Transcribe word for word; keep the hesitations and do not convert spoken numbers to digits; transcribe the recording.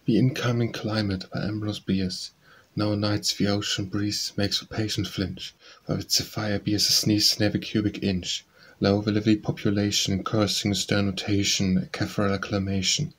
The Incoming Climate by Ambrose Bierce. Now nights the ocean breeze makes the patient flinch, while its zephyr bears a sneeze in every cubic inch. Low the lively population cursing sternutation, catarrhal acclamation.